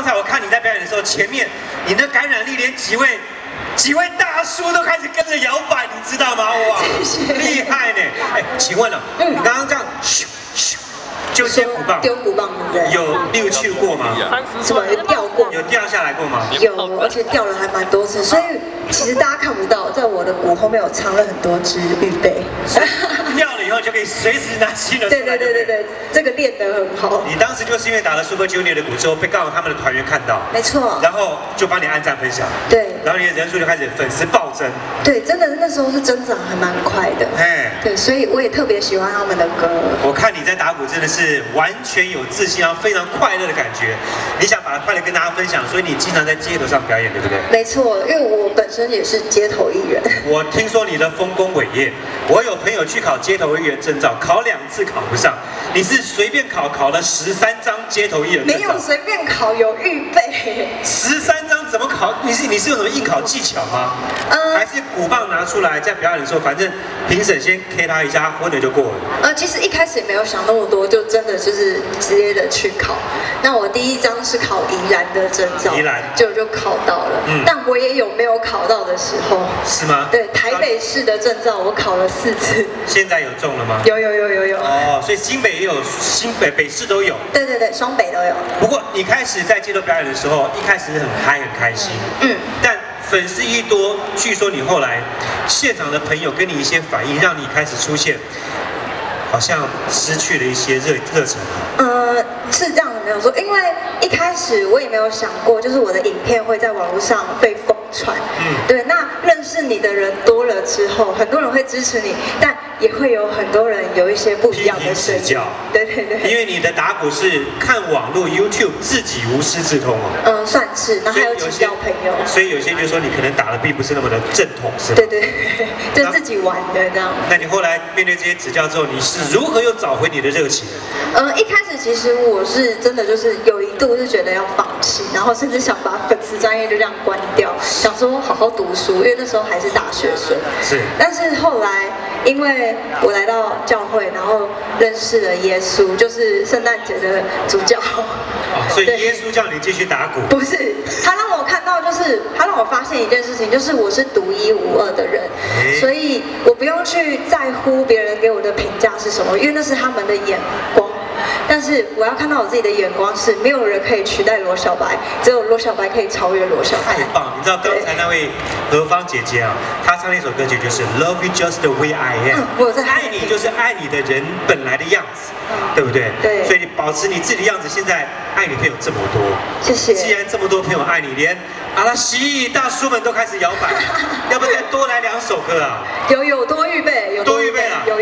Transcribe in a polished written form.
才我看你在表演的时候，前面你的感染力连几位大叔都开始跟着摇摆，你知道吗？哇，厉害呢！哎，请问了，你刚刚这样咻咻就接鼓棒， 丢鼓棒对不对？ 有溜去过吗？ 什么有掉过？ 有掉下来过吗？ 有，而且掉了还蛮多次，所以其实大家看不到，在我的鼓后面有藏了很多支预备。 掉了以后就可以随时拿新的出来。 对，这个练得很好。 你当时就是因为打了 Super Junior 的鼓之后，被刚好他们的团员看到， 没错， 然后就帮你按赞分享， 对， 然后你的人数就开始粉丝暴增。 对，真的那时候是增长还蛮快的。 哎， 对，所以我也特别喜欢他们的歌。 我看你在打鼓真的是完全有自信，然后非常快乐的感觉。你想把它快乐跟大家分享，所以你经常在街头上表演，对不对？ 没错，因为我本身也是街头艺人。 我听说你的丰功伟业，我有朋友去考街头艺人证照，考2次考不上，你是随便考了13张街头艺人证照。 没有随便考，有预备。 13张怎么考？你是有什么应考技巧吗？还是鼓棒拿出来在表演的时候，反正评审先 K 他一下，混了就过了。 其实一开始也没有想那么多，就真的就是直接的去考。那我第1张是考宜兰的证照， 宜兰就考到了。但我也有没有考到的时候。 是吗？ 对，台北市的证照我考了4次。 现在有中了吗？ 有。 哦，所以新北也有，新北市都有。 对，双北都有。 不过你开始在街头表演的时候，一开始很嗨很开心，但粉丝一多，据说你后来现场的朋友跟你一些反应，让你开始出现好像失去了一些热忱。 是这样的，没有错。因为一开始我也没有想过，就是我的影片会在网络上被疯传。对。那认识你的人多了之后，很多人会支持你，但也会有很多人有一些不一样的声音。对。 因为你的打鼓是看网络 YouTube 自己无师自通哦。 算是。然后还有请教朋友。 所以有些就说你可能打的并不是那么的正统，是吗？ 对，就自己玩的这样。 那你后来面对这些指教之后，你是如何又找回你的热情？ 一开始其实我是真的就是有一度是觉得要放弃，然后甚至想把粉丝专页就这样关掉，想说好好读书，因为那时候还是大学生。 是。 但是后来因为我来到教会，然后认识了耶稣，就是圣诞节的主教。 所以耶稣叫你继续打鼓？ 不是，他让我看到，就是他让我发现一件事情，就是我是独一无二的人，所以我不用去在乎别人给我的评价是什么，因为那是他们的眼光。但是我要看到我自己的眼光是，没有人可以取代罗小白，只有罗小白可以超越罗小白。 太棒！你知道刚才那位何芳姐姐啊，她唱了一首歌曲，就是 Love You Just the Way I Am。 我在爱你就是爱你的人本来的样子，对不对？ 对。 所以你保持你自己的样子，现在爱你朋友这么多， 谢谢。 既然这么多朋友爱你，连阿拉西大叔们都开始摇摆，要不要再多来2首歌啊？ 有多预备， 多预备了。